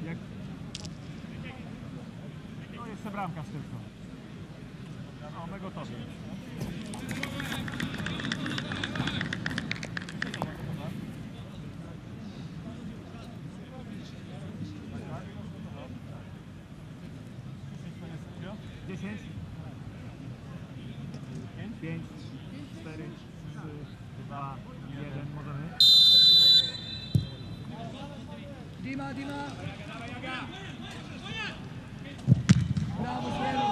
Wojtek. No jeszcze bramkarz tylko. No, my gotowi. Dziesięć. 5, 4, 3, 2, 1, możemy. Dima! Brawo, Słelu!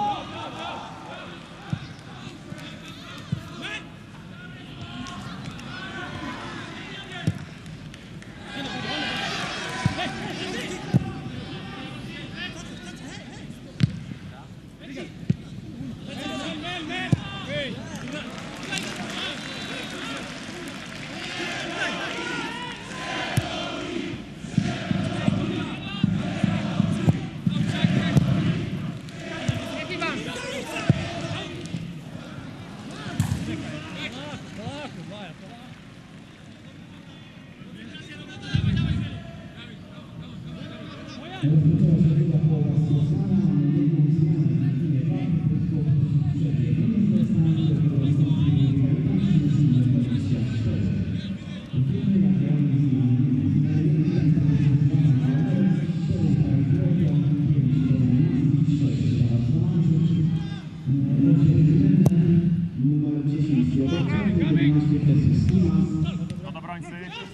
Do obrońcy.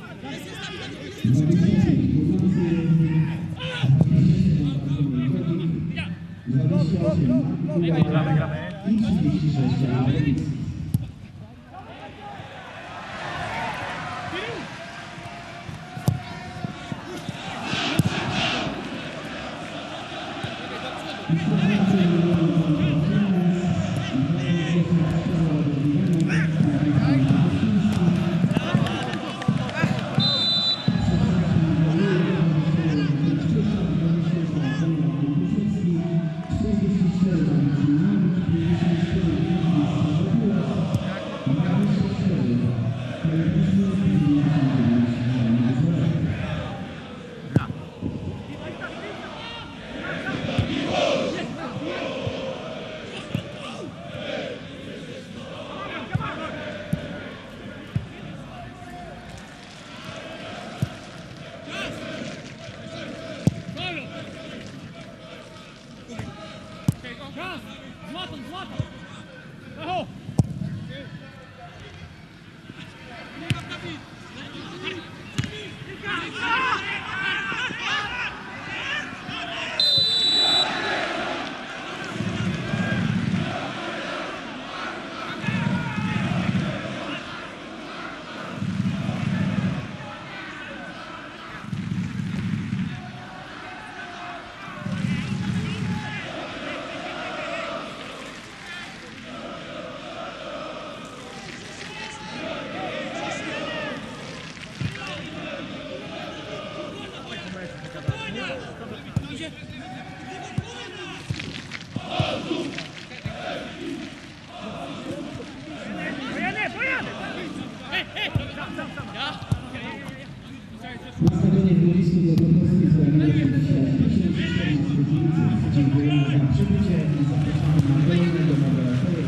Gramy. Nastawienie futbolistów do Polski zajmuje dziękujemy za przybycie i zapraszamy na kolejnego moderatora.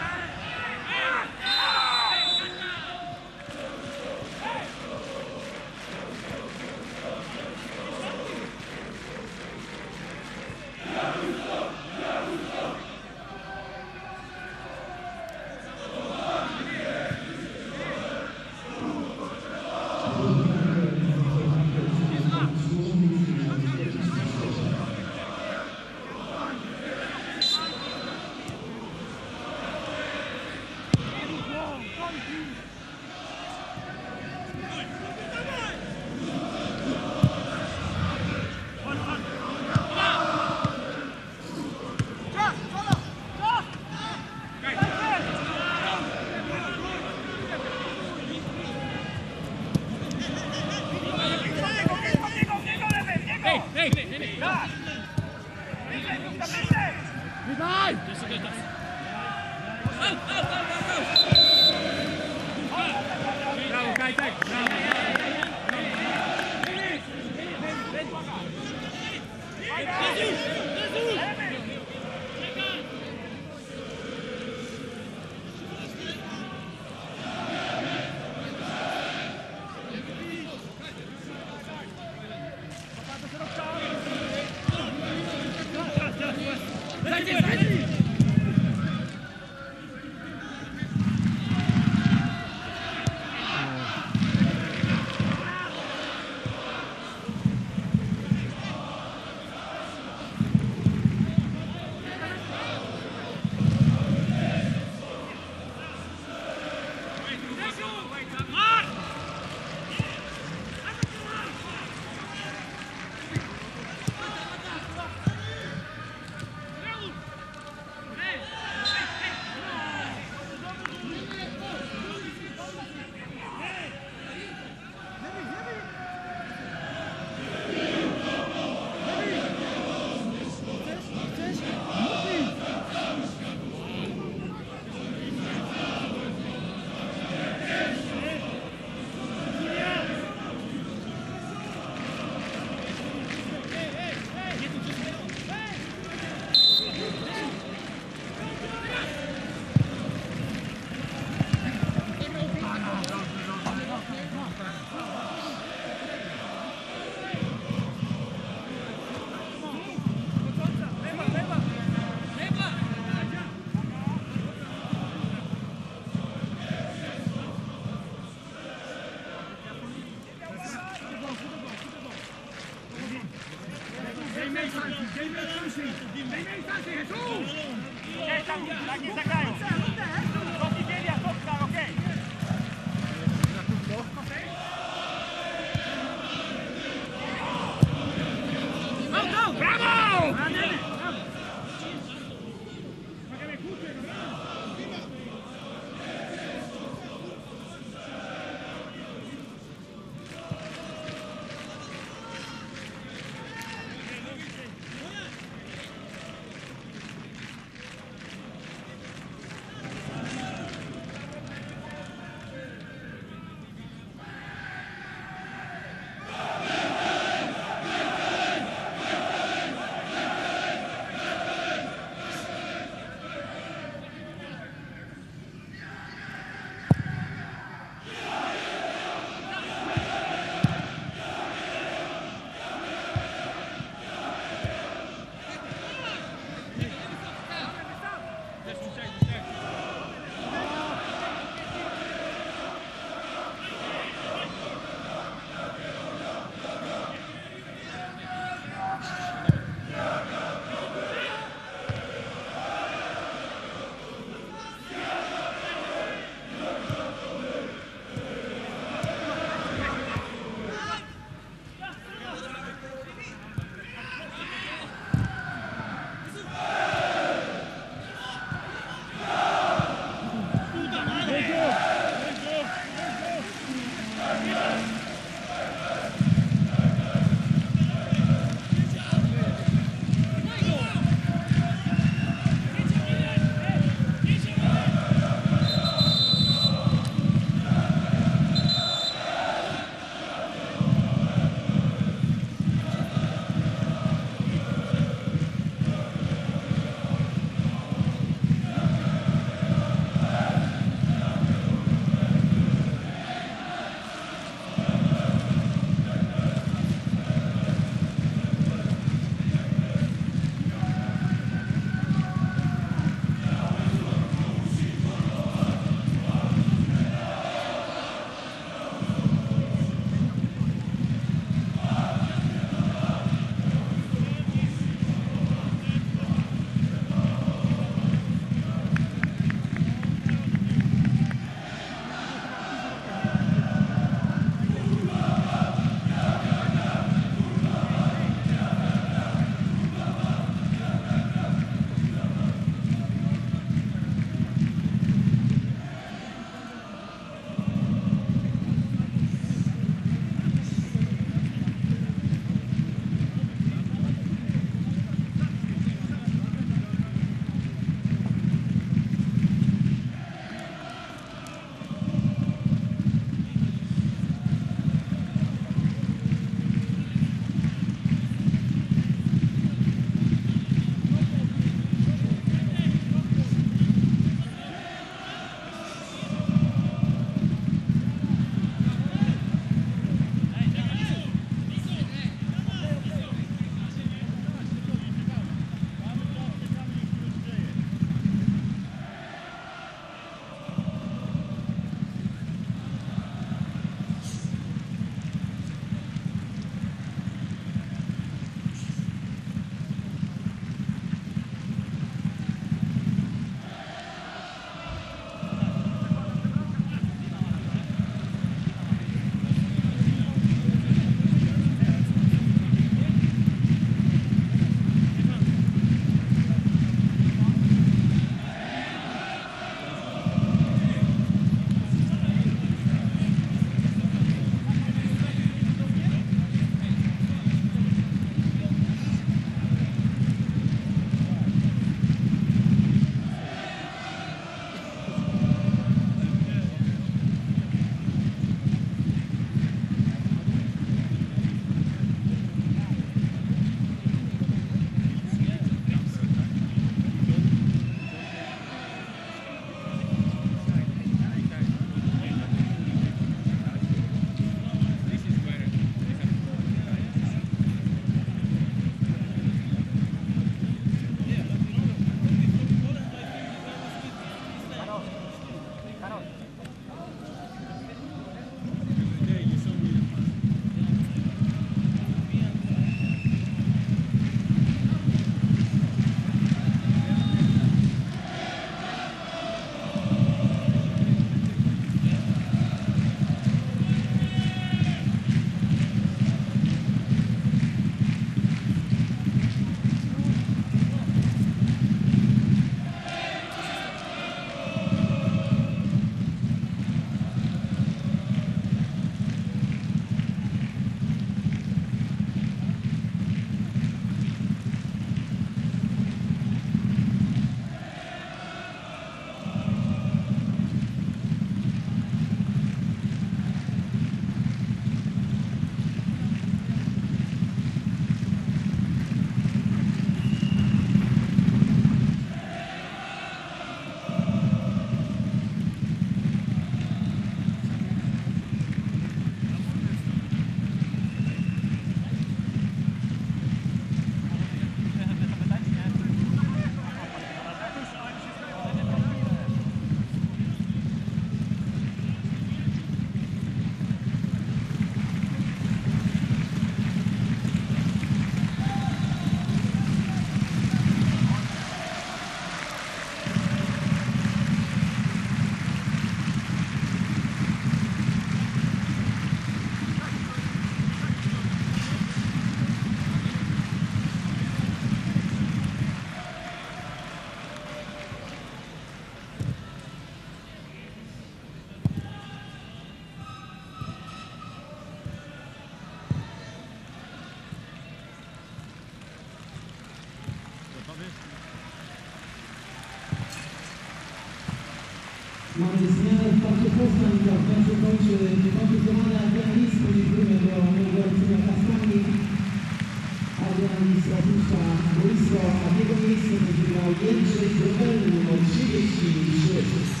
kontuzjowany Adrianis, podziękujemy do mojego ojczyma Kastanik. Adrianis opuszcza boisko, a w jego miejsce będzie grał Jędrzej Grobelny, numer 33.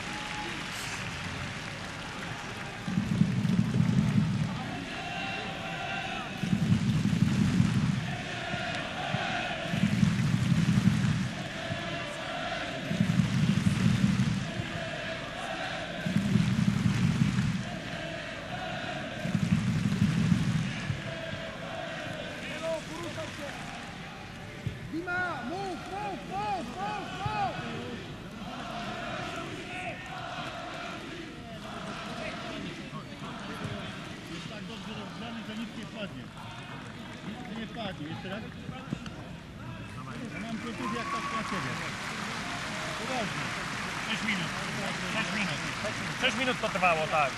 Jeszcze raz? Ja mam kontuzję jak tak na ciebie. Poważnie. 6 minut. 6 minut. 6 minut to trwało, tak.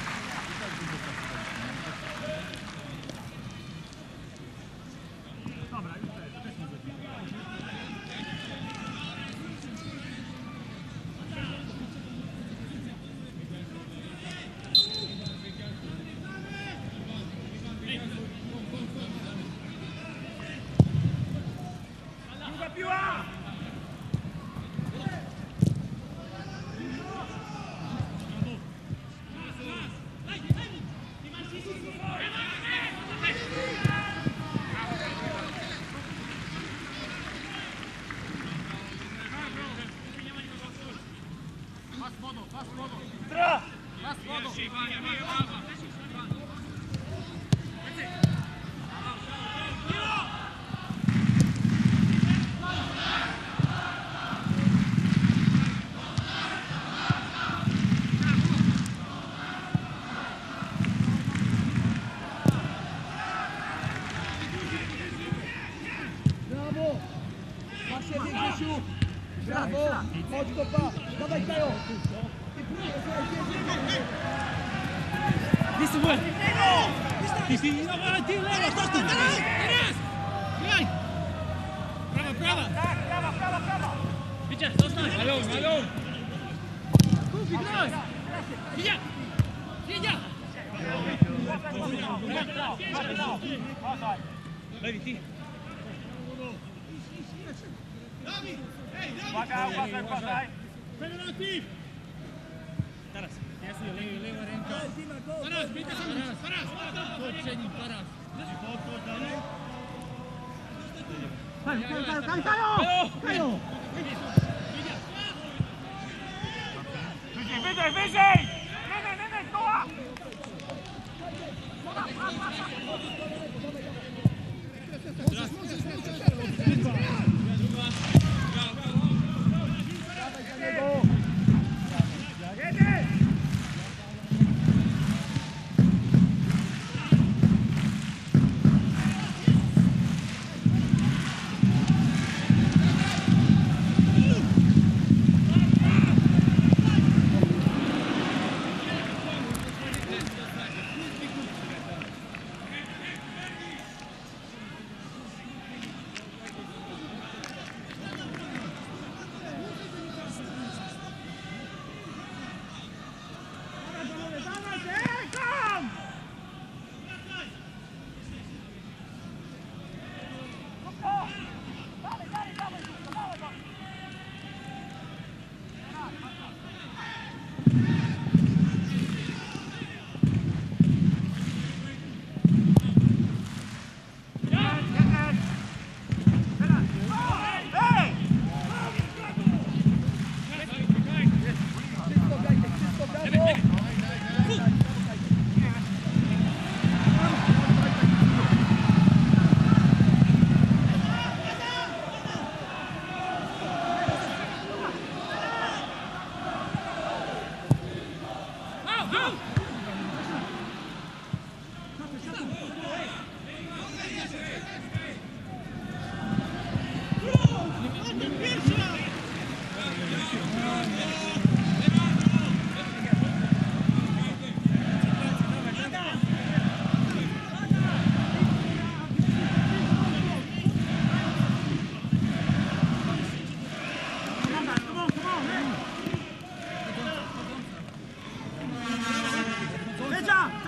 Dobra, już to jest. Piła! Tra! Brawo! Chodź kopa! Dawaj Kajo! This way! This is... Ty, lewa, stop! Teraz! Graj! Prawa! Tak, prawa! Widzicie, zostań! Malą! Kupi, graj! Idzie! Lewi, ty! Uważaj! Federativ! Teraz! Lewa ręka! Teraz! Biegnie sam! Teraz! Chodź przed nim, teraz! Kajo! Wyżej! Koła!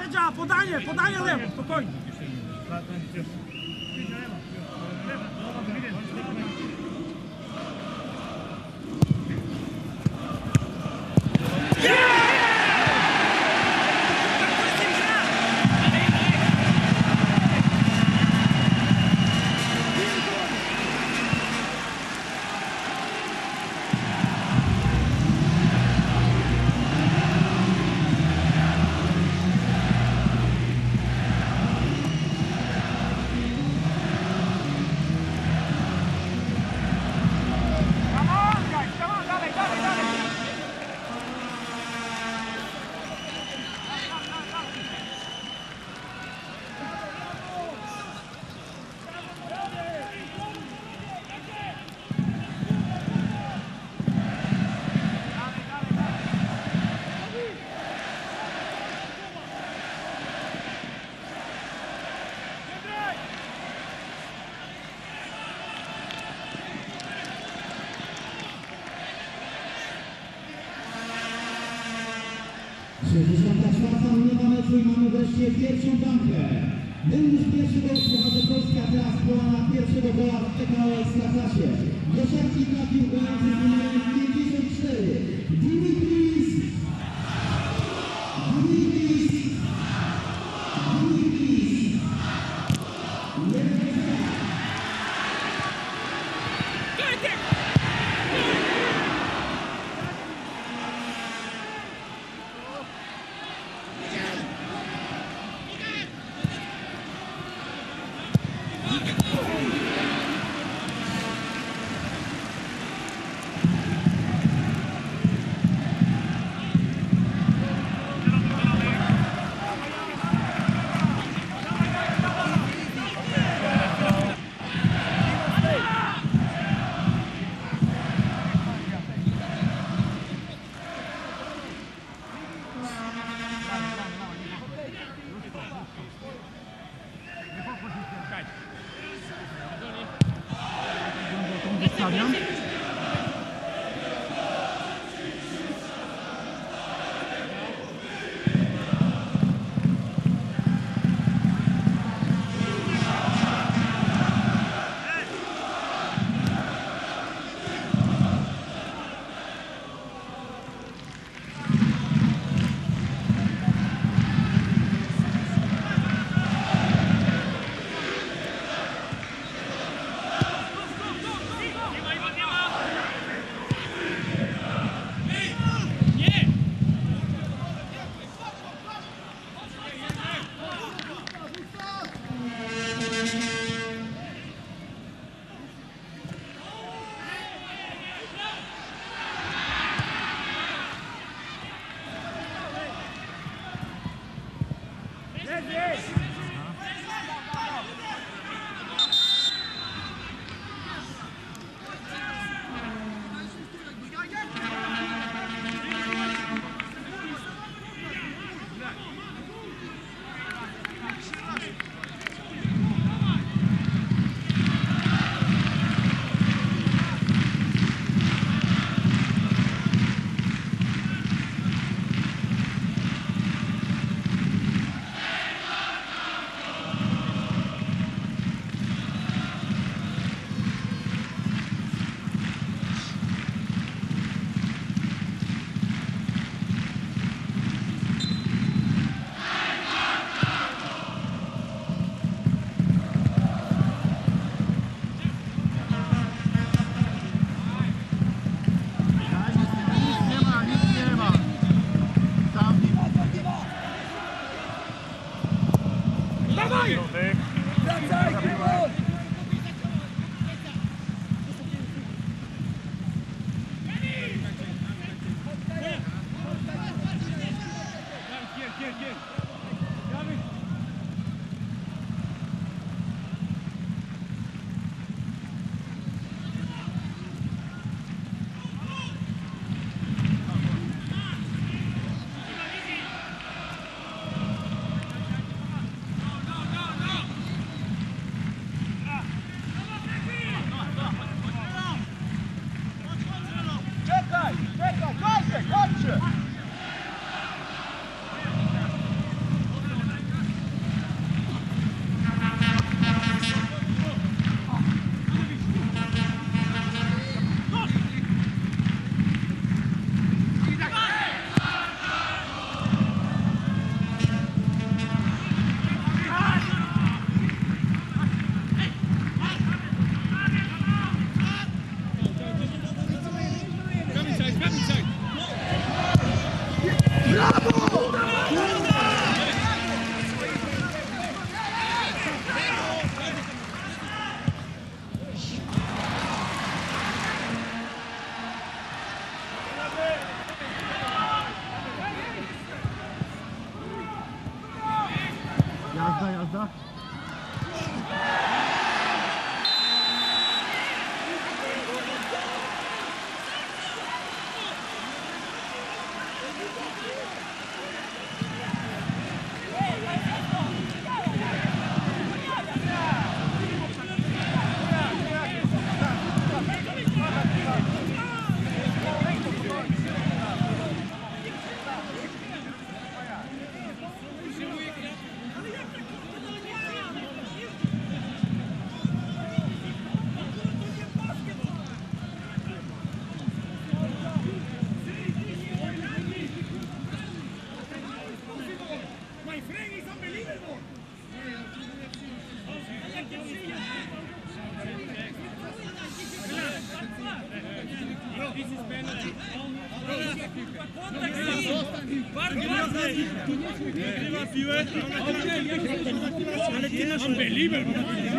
Sędzia, podanie lewo, spokojnie. Minuta meczu i mamy wreszcie pierwszą bramkę. Był już pierwszy gol w Pucharze Polski, a teraz pora na pierwszego gola w PKO Ekstraklasie. Do siatki trafił grający z numerem 54. Dimitris. Stawiam. Jazda, jazda. Wygrywa piłę, ale ty nasz unbelievable.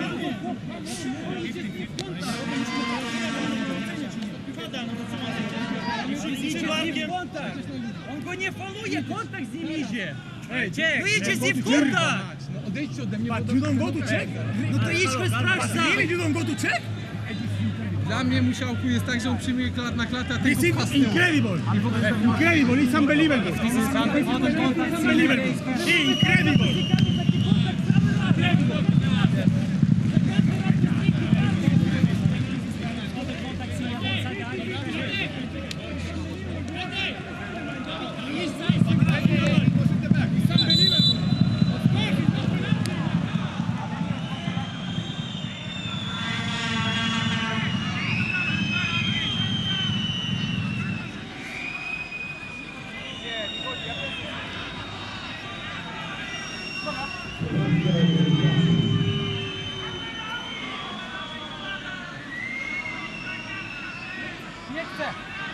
On go nie faluje, kontakt z nim idzie. Ej, Wyjdźcie z nim w kontakt! No odejdźcie ode mnie. But you don't go to check? No to idź go sprawdź sam! Really, you don't go to check? Dla mnie musiałku jest tak, że on przyjmuje klat na klatę, a This tego is pasnęło. incredible. Incredible, it's unbelievable. Unbelievable. Incredible. Nie chcę!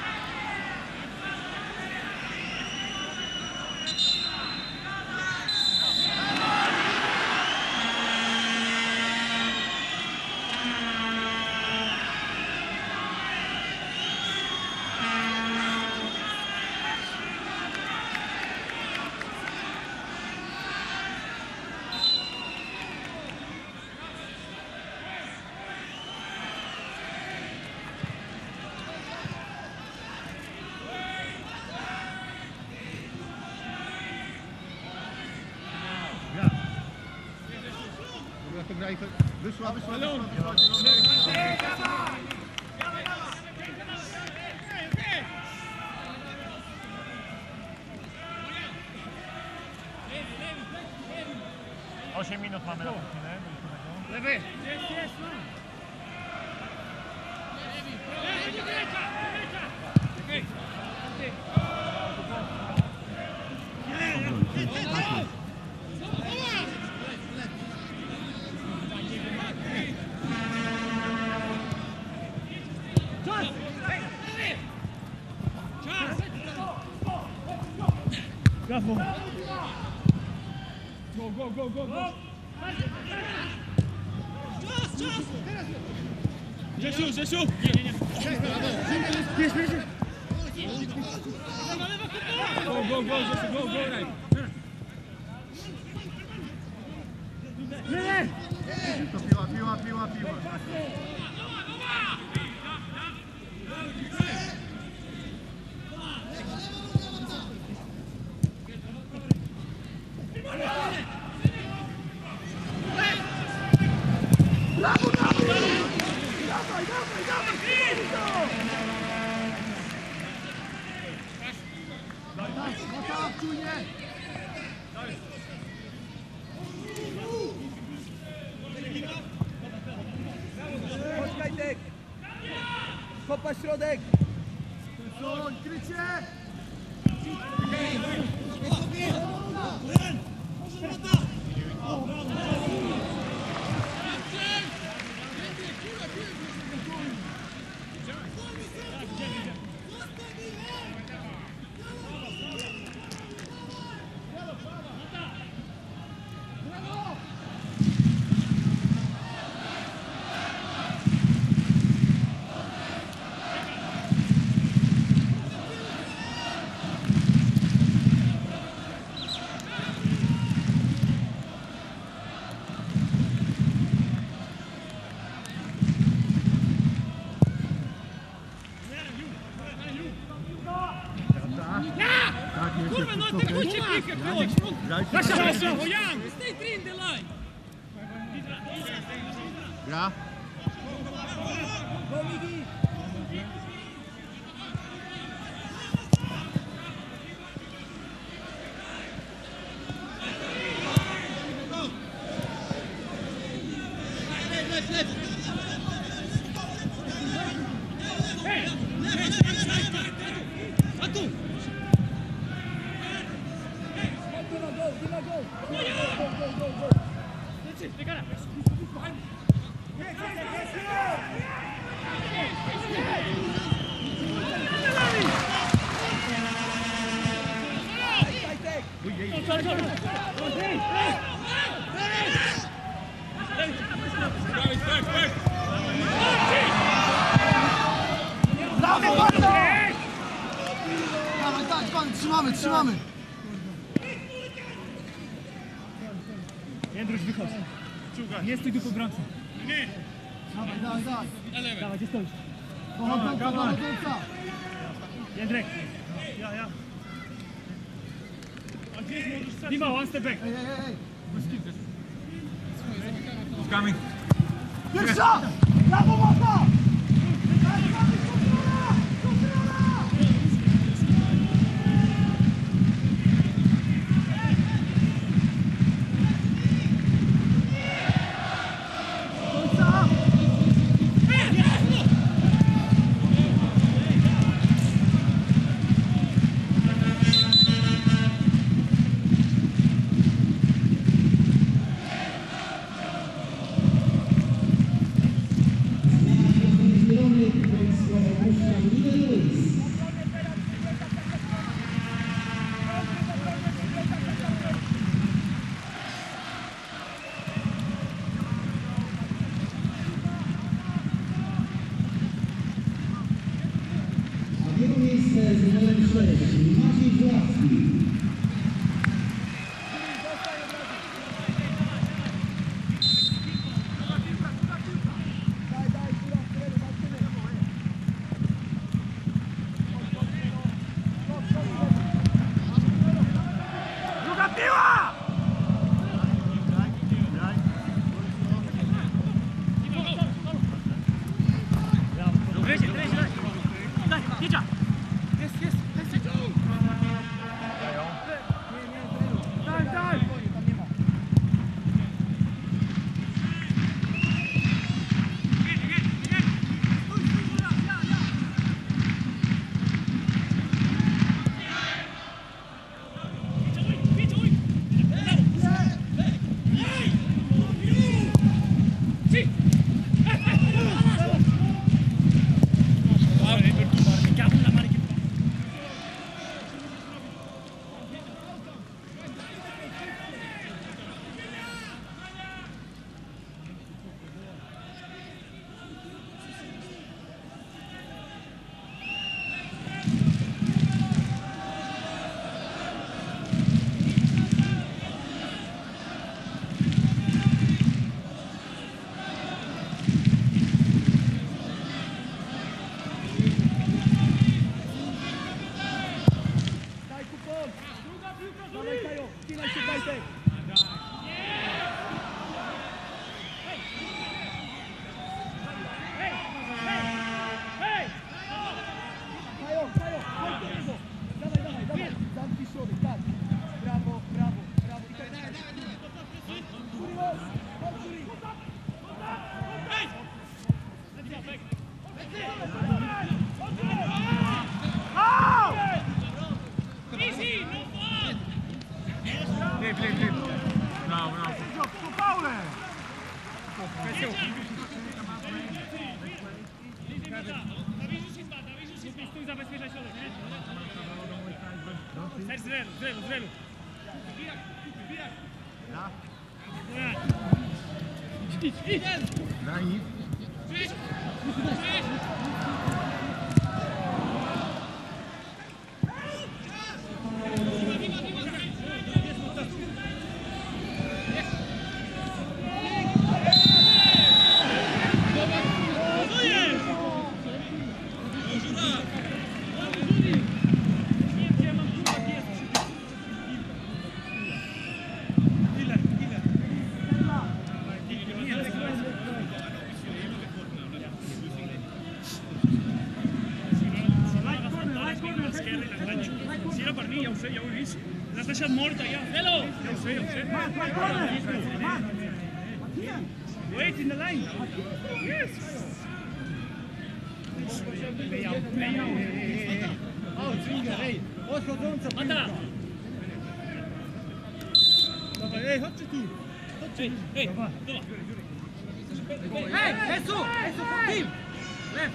Dobra, to graj. Wyszła. 8 minut mamy na chwilę. Lewy. Brawo. Go. Grzesiu! Nie. Go, Grzesiu, go, right. Piła. Kopa środek! Krycie! Dajcie piłkę, coach! Grajcie. Bojan, stay three in the line! Gra. Trzymamy! Jędruś, wychodź. Nie stój tu po bramce. Dawaj. Dawaj, gdzie stoisz? Pochodząca! Jędrek. Ja. A gdzie możesz stać? Dima, one step back. Ej! Coming. Pierwsza! Brawo, Marta! Drugie miejsce z numerem 6 Maciej Żuławski. Druga piła! Daj, jedzie! Bravo. Stój, zabezpieczaj środek, nie? Serz z relu. Idź! Daj. Zapraszam morda, ja. Hello! Wait in the line. Yes. Odchodząca Mata! Dawaj, ej, chodźcie tu. Hej, hej, dobra. Hej, Esu! Team! Left!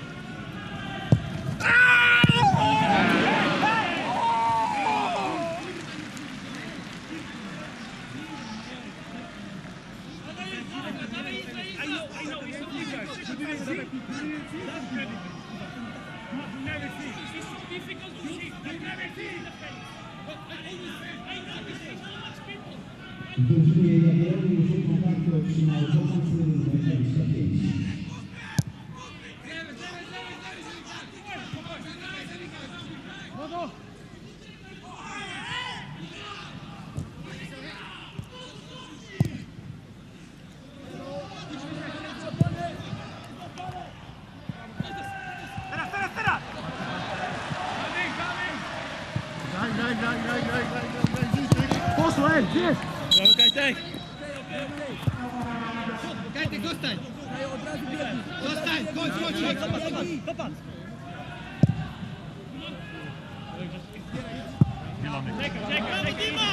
I know, it's a difficult. It's difficult to see. You never see the face. But I know this is so much people. W drużynie Jagiellonii żółtą kartę otrzymał pomocy numer 25. Teraz! Daj. Poszło, gdzie? Brawo, Kajtek. Kajtek, zostań! Zostań, chodź! Popatrz. Czekaj, Dima!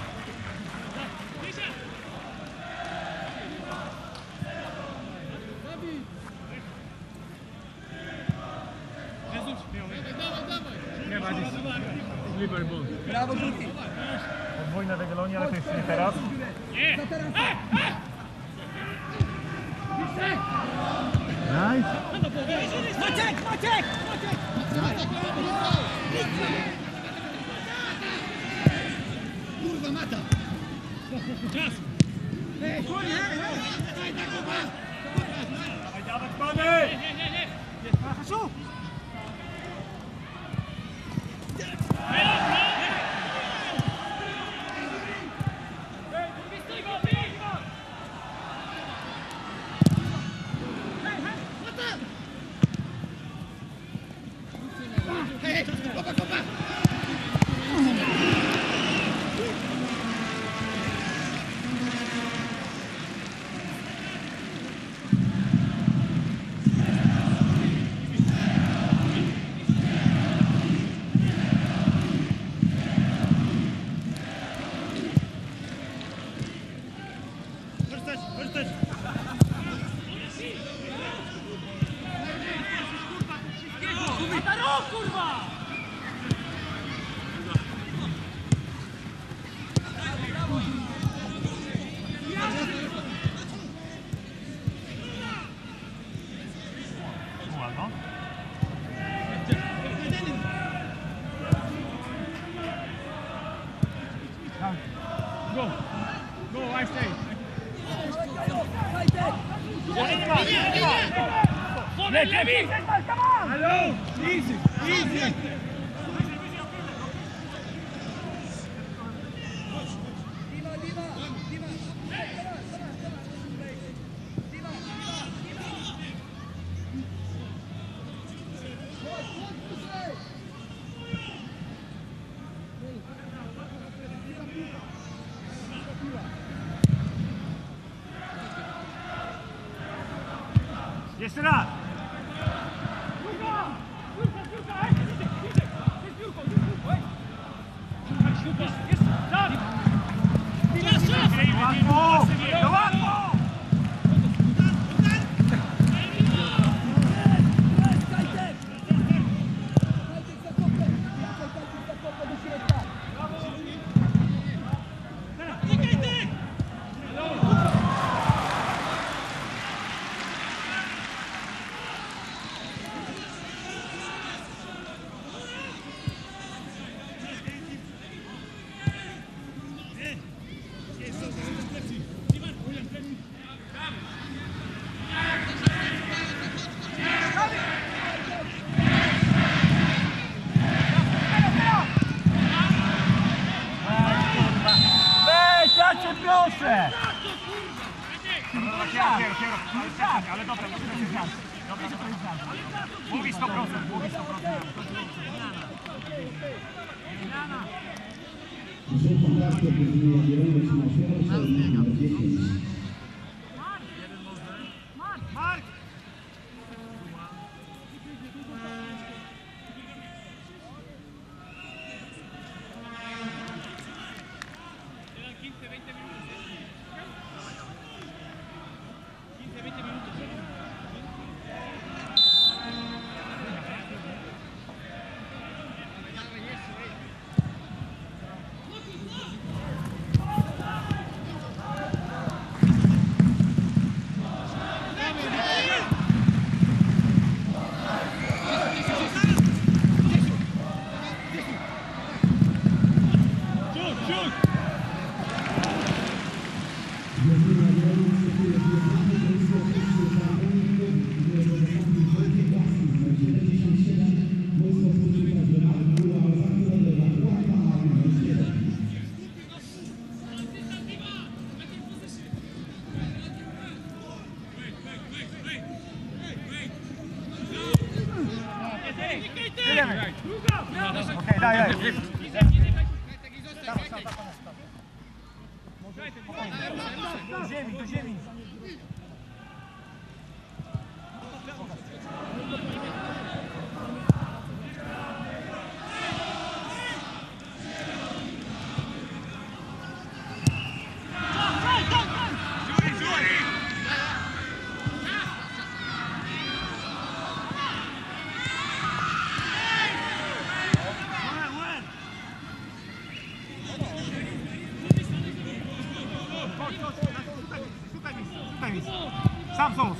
Nie ma dziś. Liverpool. Brawo, Żółki! Podwójne Jagiellonii, ale to jeszcze nie teraz. Nie! Nice. Maciek! Kurwa, Mata! Czas! Dawaj, pany! Nie! Hasiu! Hej, kopa! Chodź też. Mataro, kurwa! Ładno. Go, I stay. Nie ma! Lepiej! Hello, easy. Jeszcze raz! Łatwo! To łatwo! Weź, ja cię proszę! Tak, ale dobra, to jest szansa. Dobra, to jest szansa. Mówi 100%, mówi 100%. Żółtą kartkę wyzwija Jeremy Szymaszewicz, numer 10. Mark! Quedan 15-20 minutos. 15-20 minutos. Okej, daj. Do ziemi. Sam, solo.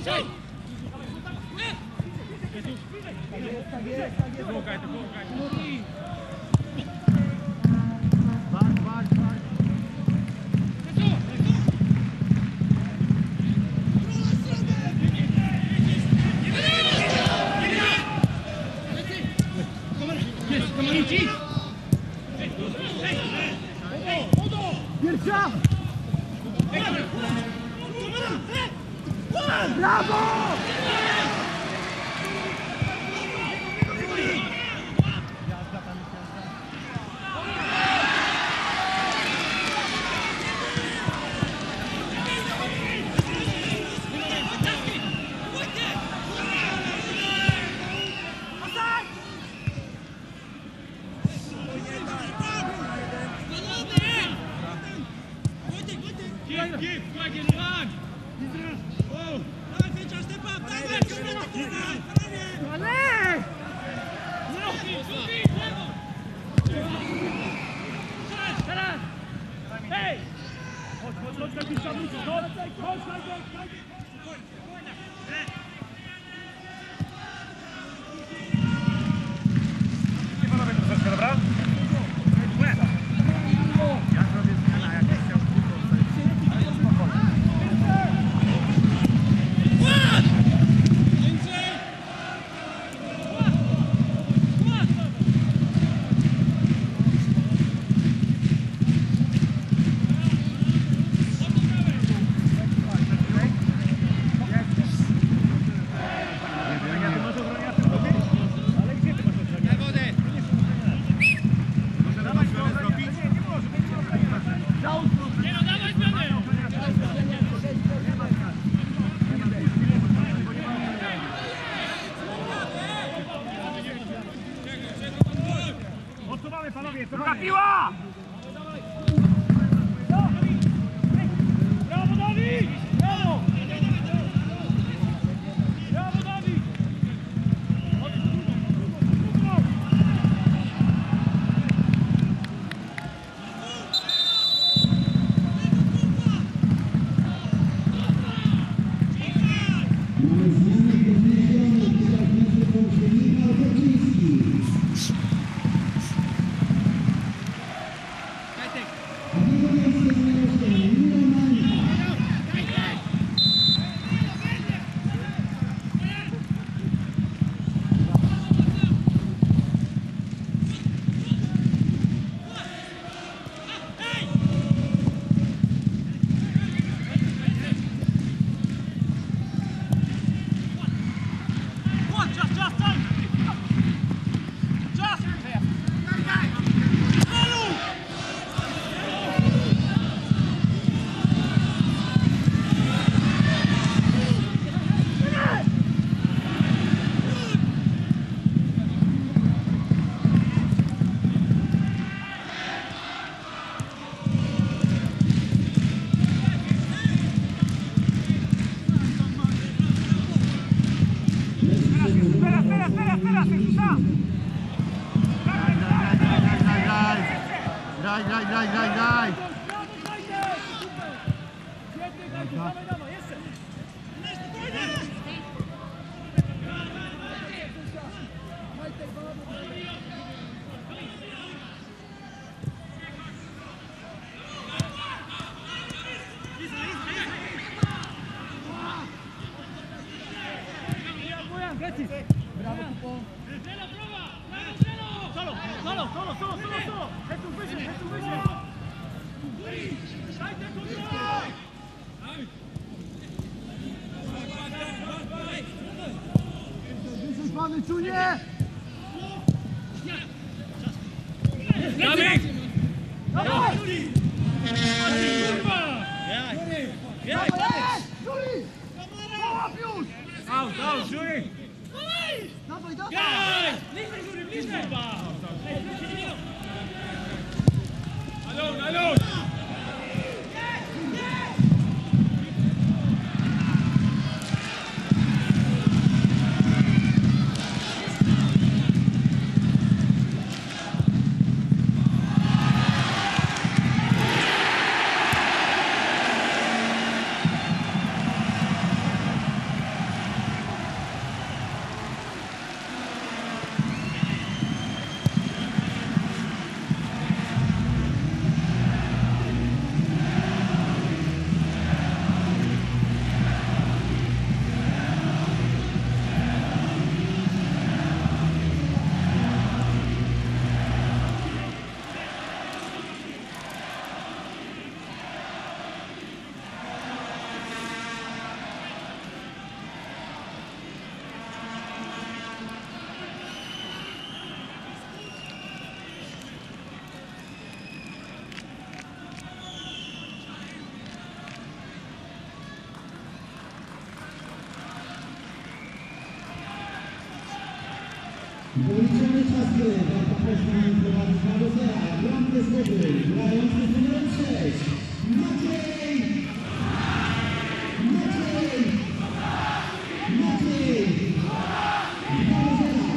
Druga piła! Brawo, Dawid! Brawo! Brawo, Dawid! Mamy zmianę podniesioną, teraz nasze połączenie Michał Zaczyński. A w jego miejsce znalazł się Milan Mańka. graj! Świetnie, Gajdu, dawaj, jeszcze! Brawo, Kupo! Solo! Jesús, wyżej! Dajcie kontrolę! Pany, czunie! Dawid! Dawaj! Kurwa! Juli! Załap już! Out, Juri! Dawaj! Gaj! Bliżej! Alon! Policzony czas gry, Warta Poznań prowadzi 2-0, bramkę zdobył, grający z numerem 6, Maciej! Maciej! 2-0.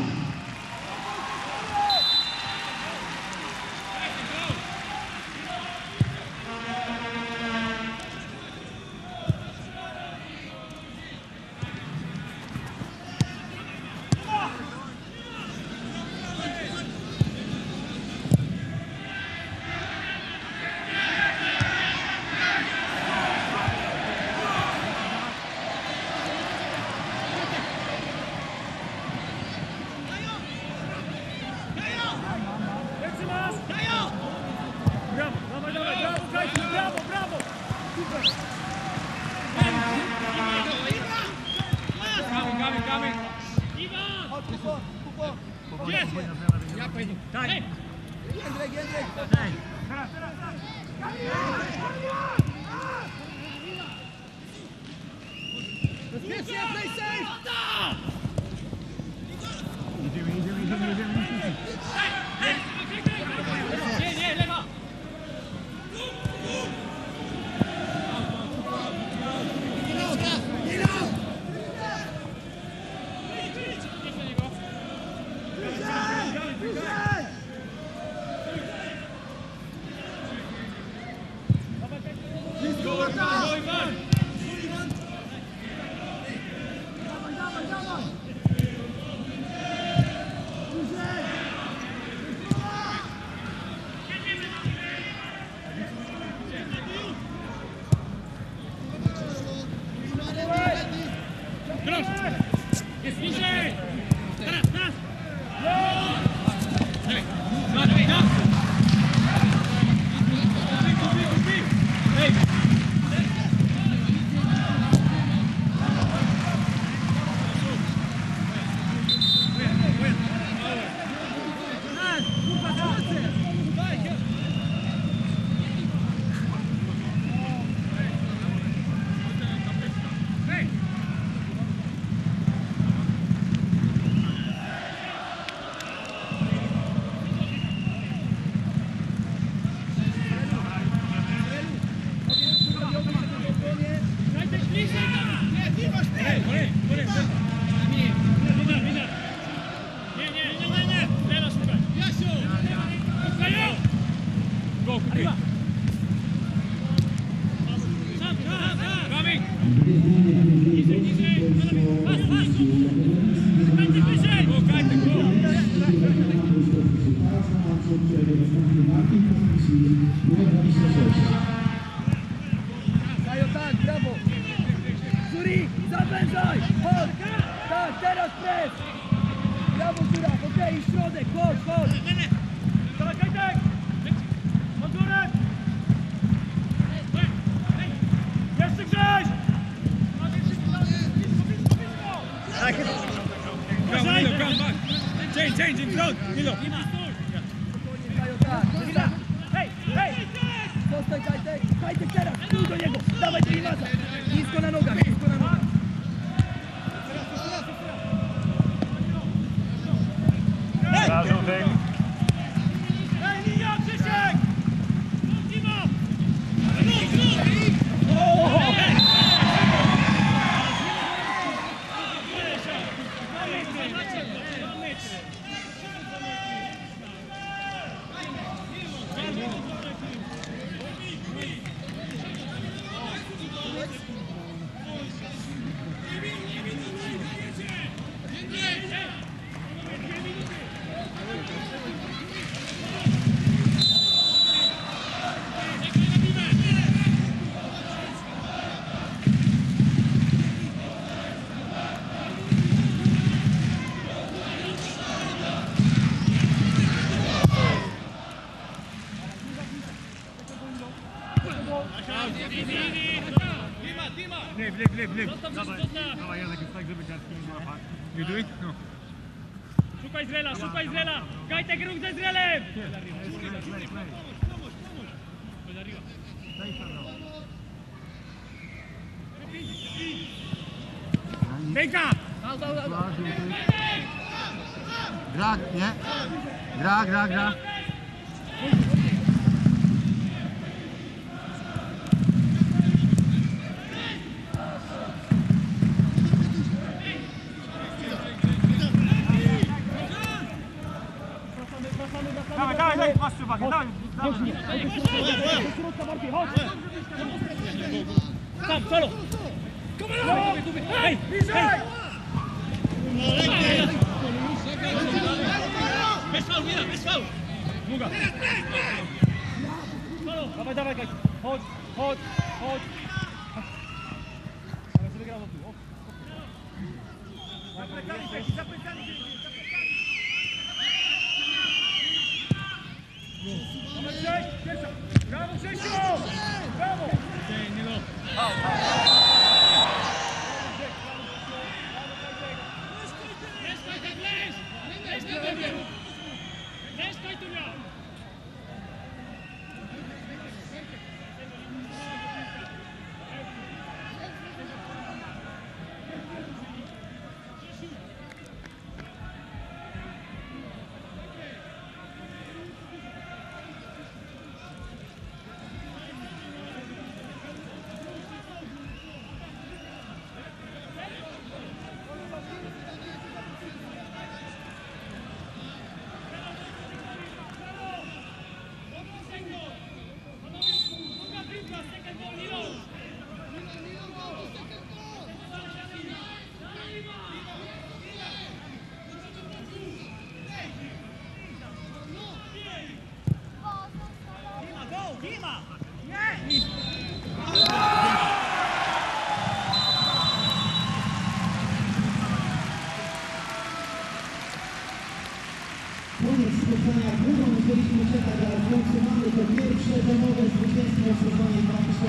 Coming! Chodź, Kupo! Ja pojedę. Daj! Jędrek! Bezpiecznie, play safe! Idziemy. Nie, lewa! Jest bliżej! Teraz! Dawaj, no! Hej! Będzie wyżej! Dajo, tak, brawo! Zuri, zawężaj! Chodź! Tak, teraz pres! Brawo, Zura, okej, i środek, chodź, chodź! Dawaj, Kajtek! Pod górę! Jeszcze Grześ! Come back! Change in front! Milo! Dajo, tak, Zura! Hej, hej! Zostań, Kajtek! Kajtek teraz! Stój do niego! Dawaj do Imaza! Nisko na nogach, nisko na nogach! Żółty. Ej, linia, Krzysiek! Dima! Lew. Dawaj, Janek, jest tak, żeby cię nie złapać. You do it? No. Szukaj Zrela! Kajtek, ruch ze Zrelem! Bejka! Gra, nie? Gra. Dawaj, masz przewagę, dawaj. Tam, solo! Hej! Bez faul! Długa. Dawaj, Kajtek. Chodź. Ale sobie grał do tyłu. Brawo, Grzesiu! Brawo! Koniec spotkania, długo musieliśmy czekać, ale w końcu mamy to pierwsze domowe zwycięstwo w sezonie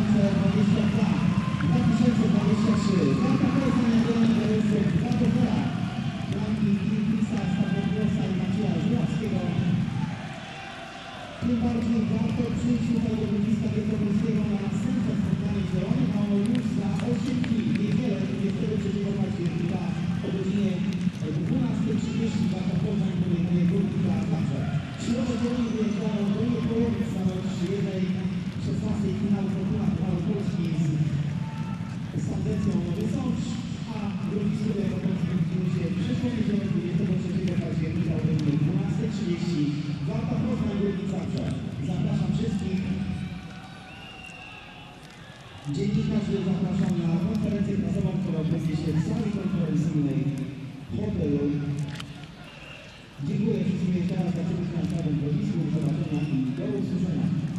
2022-2023. Walka Poznań Jagiellonii Białystok 2-0. Bramki Krisa Stawogłosa i Macieja Żuławskiego. Tym bardziej warto przyjść tutaj do Bodziska Wielkopolskiego na następne spotkanie zielone, bo już za 8 dni, niedzielę, 23 października o godzinie 12:30 Walka Poznań podejmuje Górnika Zabrze. Siłowe zielone wyjeżdżają do połowy stanowności 1/16 finału Fortuna Małopolski z tendencją Nowy Sącz, a drugi studia Wielkopolski widzimy się przyszłą niedzielę 23 października o godzinie 12:30 Walka Poznań Górnik Zabrze. Zapraszam wszystkich. Dziennikarzy zapraszam na konferencję prasową, która odbędzie się w sali konferencyjnej hotelu. Dziękuję wszystkim jeszcze raz za przybycie na całym boisku. Do zobaczenia i do usłyszenia.